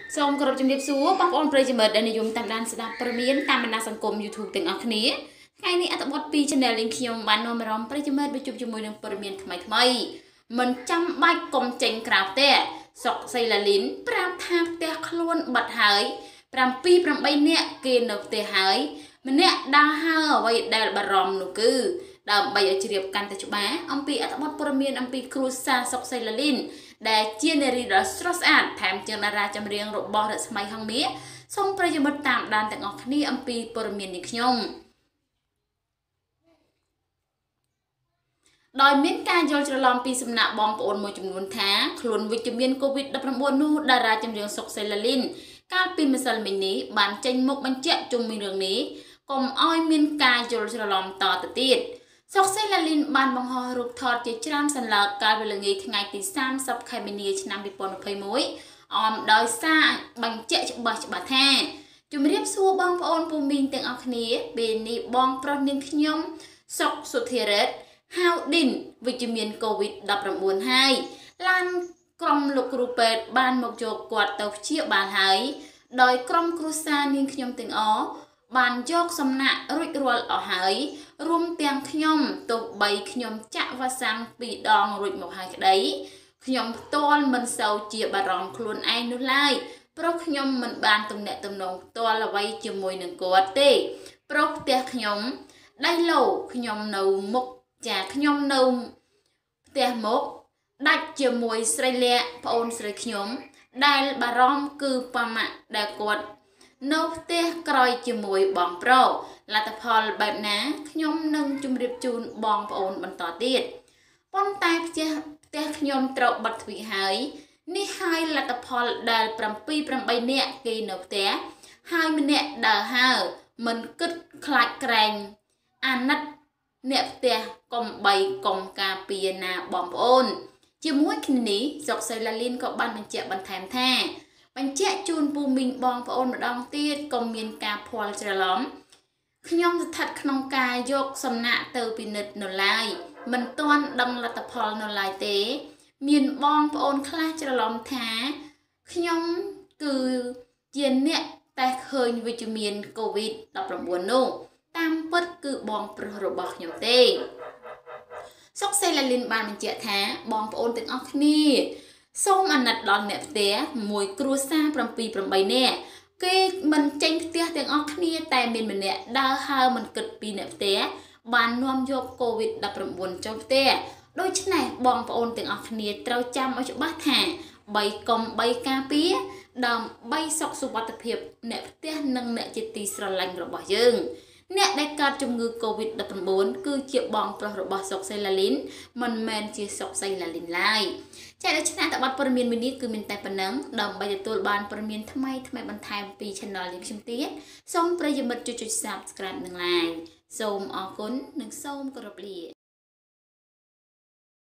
សូមគោរពជំរាបសួរបងប្អូនប្រិយមិត្តដែលនិយមតាមដានស្ដាប់ព័ត៌មានតាមបណ្ដាសង្គម YouTube ទាំងអស់គ្នាថ្ងៃនេះអត្ថបទពី Channel លេងខ្ញុំបាននាំអារម្មណ៍ប្រិយមិត្តមកជួបជាមួយនឹងព័ត៌មានថ្មីមិនចាំបាច់កុំចេញក្រៅផ្ទះសុកសីឡាលីនប្រាប់ថាផ្ទះខ្លួនបាត់ហើយ7-8នាក់គេនៅផ្ទះហើយម្នាក់ដើរហើរអ្វីដែលបារម្ភនោះគឺដើម្បីឲ្យជ្រាបកាន់តែច្បាស់អំពីអត្ថបទព័ត៌មានអំពីគ្រួសារសុកសីឡាលីនដែលជានារីដ៏ស្រស់ស្អាតថែមទាំងតារាចម្រៀងរបស់រស្មីហងមាសសូមប្រិយមិត្តតាមដានទាំងអស់គ្នាអំពីព័ត៌មាននេះខ្ញុំដោយមានការយល់ច្រឡំពីសំណាក់បងប្អូនមួយចំនួនថាខ្លួនវិជ្ជមាន COVID-19 នោះតារាចម្រៀងសុកសីឡាលីនកាលពីម្សិលមិញនេះបានចេញមុខបញ្ជាក់ជុំវិញរឿងនេះកុំឲ្យមានការយល់ច្រឡំតទៅទៀតសុកសីឡាលីនបានបង្ហោះរូបថតជាច្រើនសន្លឹកកាលពីល្ងាចថ្ងៃទី30 ខែមីនាឆ្នាំ2021អមដោយសារបញ្ជាក់ច្បាស់ថាជំរាបសួរបងប្អូនពូមីងទាំងអស់គ្នាពេលនេះបងប្រុសនាងខ្ញុំសុកសុធារិទ្ធហៅឌិនវិជ្ជមាន COVID-19 ហើយឡានក្រុមលោកគ្រូពេទ្យបានមកយកគាត់ទៅព្យាបាលហើយដោយក្រុមគ្រួសារនាងខ្ញុំទាំងអស់បានយកសំណាក់រួចរាល់អស់ហើយរួមទាំងខ្ញុំទោះបីខ្ញុំចាក់វ៉ាក់សាំង2 ដងរួចមកហើយក្តីខ្ញុំផ្ទាល់មិនសូវជាបារម្ភខ្លួនឯងនោះឡើយព្រោះខ្ញុំមិនបានទំនាក់ទំនងផ្ទាល់អ្វីជាមួយនឹងគាត់ទេព្រោះផ្ទះខ្ញុំដៃឡូខ្ញុំនៅមុខចាខ្ញុំនៅផ្ទះមុខដាច់ជាមួយស្រីលាក់ប្អូនស្រីខ្ញុំដែលបារម្ភគឺប៉ាម៉ាក់ដែលគាត់នៅផ្ទះក្រោយជាមួយបងប្រុសលទ្ធផលបែបណាខ្ញុំនឹងជម្រាបជូនបងប្អូនបន្តទៀតប៉ុន្តែផ្ទះខ្ញុំត្រូវបាត់ទ្វីហើយនេះហើយលទ្ធផលដែល7-8នាក់គេនៅផ្ទះហើយម្នាក់ដើរហើរមិនគិតខ្លាចក្រែងអាណិតអ្នកផ្ទះកុំបីកុំការពារណាបងប្អូនជាមួយគ្នានេះសុកសីឡាលីនក៏បានបញ្ជាក់បន្ថែមថាបញ្ជាក់ជូនពូមីងបងប្អូនម្ដងទៀតកុំមានការភ័លច្រឡំខ្ញុំស្ថិតក្នុងការយកសំណាក់ទៅពិនិត្យនៅឡើយមិនទាន់ដឹងលទ្ធផលនៅឡើយទេមានបងប្អូនខ្លះច្រឡំថាខ្ញុំគឺជាអ្នកតែឃើញវិជ្ជមាន COVID-19 នោះតាមពិតគឺបងប្រុសរបស់ខ្ញុំទេសុកសីឡាលីនបានបញ្ជាក់ថាបងប្អូនទាំងអស់គ្នាសូមអាណិតដល់អ្នកផ្ទះមួយគ្រួសារ7-8នាក់គេមិនចេញផ្ទះទាំងអស់គ្នាតែមានម្នាក់ដើរហើរមិនគិតពីអ្នកផ្ទះបាននាំយក COVID-19 ចូលផ្ទះដូច្នេះបងប្អូនទាំងអស់គ្នាត្រូវចាំឲ្យច្បាស់ថា3កុំ3ការពារដើម្បីសុខសុវត្ថិភាពអ្នកផ្ទះនិងអ្នកជាទីស្រឡាញ់របស់យើងអ្នកដែលកើតជំងឺ COVID-19 គឺជាបងប្រុសរបស់សុកសីឡាលីនមិនមែនជាសុកសីឡាលីនឡើយចា៎ដូច្នេះអត្ថបទព័ត៌មានមួយនេះគឺមានតែប៉ុណ្ណឹងដើម្បីទទួលបានព័ត៌មានថ្មីបន្ថែមពី Channel យើងខ្ញុំទៀតសូមប្រិយមិត្តជួយ Subscribe និង Like សូមអរគុណនិងសូមគោរពលា